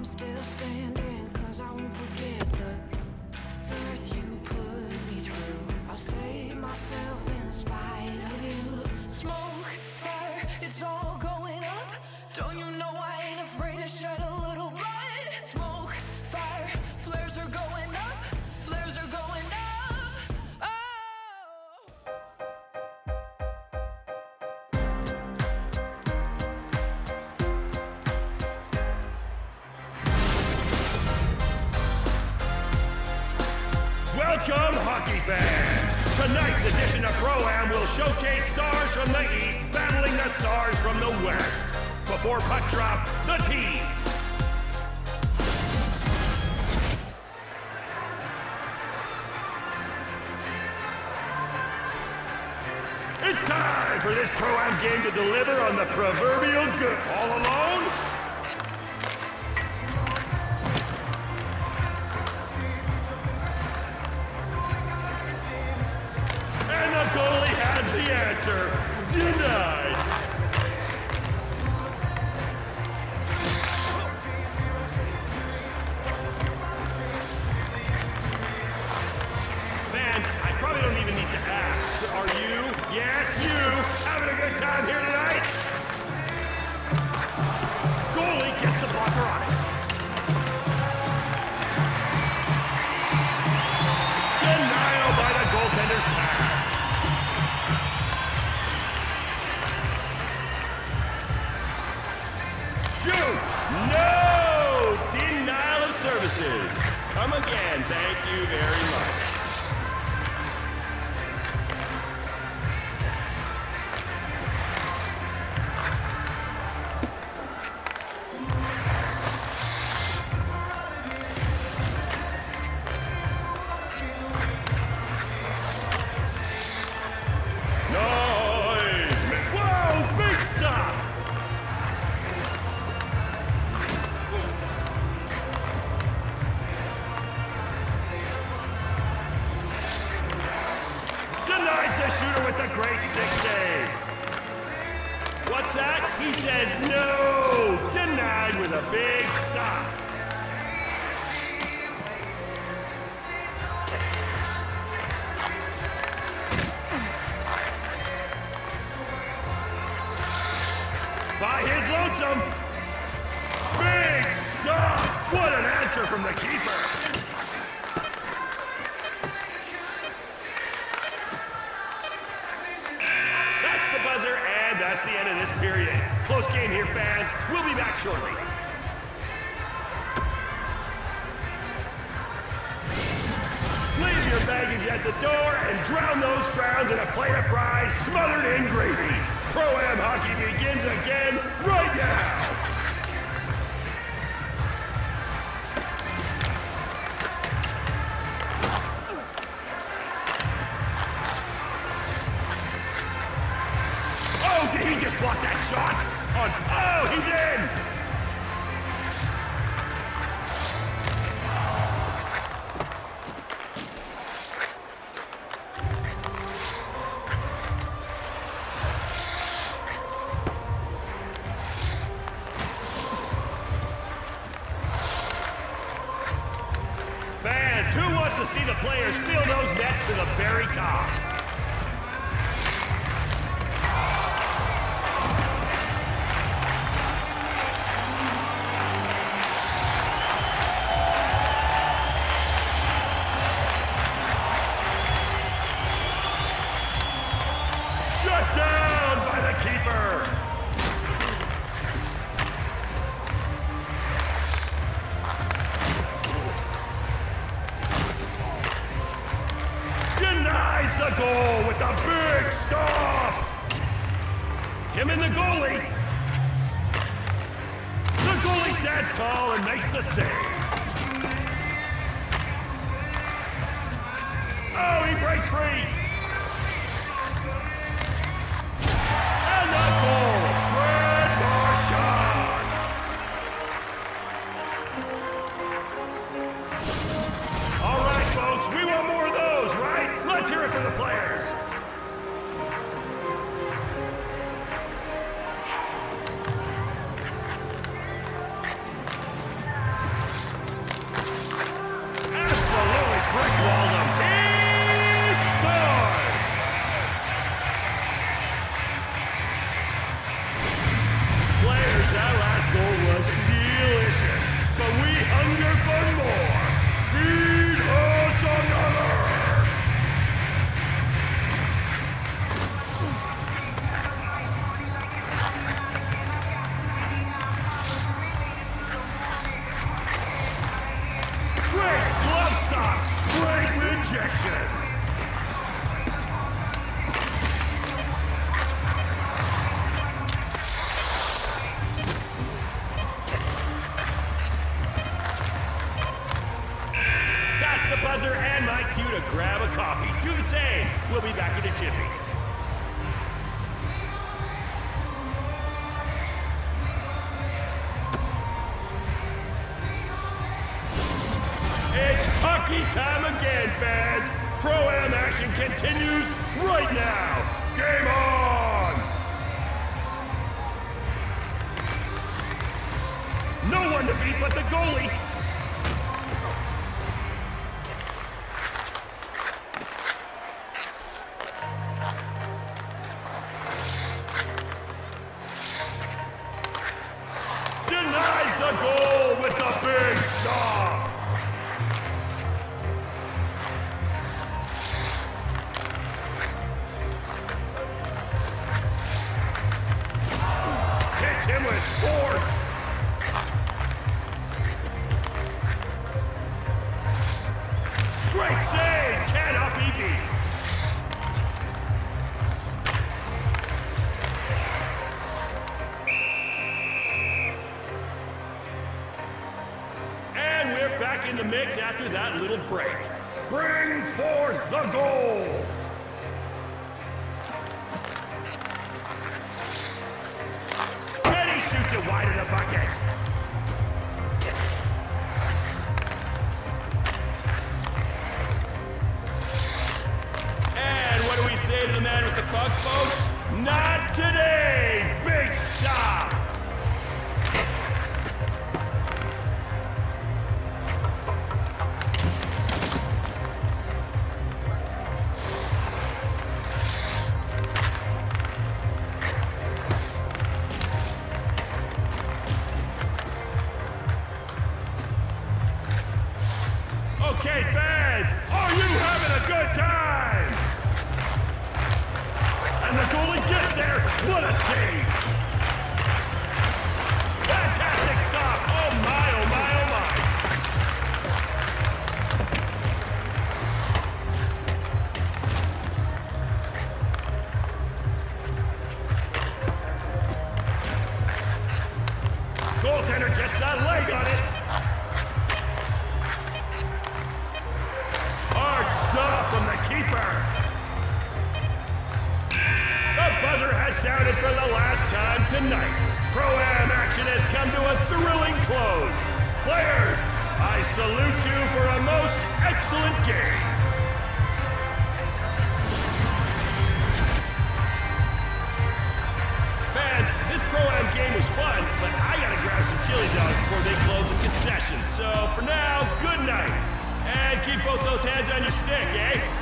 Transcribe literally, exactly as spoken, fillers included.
I'm still standing, cause I won't forget the earth you put me through. I'll save myself in spite of you. Smoke, fire, it's all going up. Don't you know I ain't afraid to shed a little blood? Smoke, fire, flares are going up. Flares are going up. Oh! Welcome, hockey fans! Tonight's edition of Pro-Am will showcase stars from the East battling the stars from the West. Before puck drop, the teams. It's time for this Pro-Am game to deliver on the proverbial good. All alone? And the goalie has the answer. Denied. Fans, I probably don't even need to ask. Are you, yes you, having a good time here tonight? Goalie gets the blocker on it. Denial by the goaltender's pad. Shoots! No! Denial of services. Come again, thank you very much. Noise! Whoa! Big stop! Denies the shooter with the great stick save. What's that? He says no! Denied with a big stop. By his lonesome. Big stop! What an answer from the keeper. That's the buzzer, and that's the end of this period. Close game here, fans. We'll be back shortly. Leave your baggage at the door and drown those frowns in a plate of fries smothered in gravy. Pro-Am hockey begins again right now. Oh, did he just block that shot? On, oh, he's in! Fans, who wants to see the players fill those nets to the very top? Shut down by the keeper! Denies the goal with the big stop! Him and the goalie! The goalie stands tall and makes the save. Oh, he breaks free! And the goal! Fred Marchand! All right, folks, we want more of those, right? Let's hear it for the players. Rejection! That's the buzzer and my cue to grab a coffee. Do the same. We'll be back in a jiffy. It's hockey time again, fans! Pro-Am action continues right now! Game on! No one to beat but the goalie! Denies the goal with the big stop! Hits him with force! Great save! Cannot be beat! And we're back in the mix after that little break. Bring forth the goals! Shoots it wide of the bucket. And what do we say to the man with the puck, folks? Not today! Big stop! Okay, fans, are you having a good time? And the goalie gets there. What a save! Fantastic stop! Oh my, oh my, oh my! Goaltender gets that leg on it. Stop from the keeper. The buzzer has sounded for the last time tonight. Pro-Am action has come to a thrilling close. Players, I salute you for a most excellent game. Fans, this Pro-Am game was fun, but I gotta grab some chili dogs before they close the concessions. So for now, good night. And keep both those hands on your stick, eh?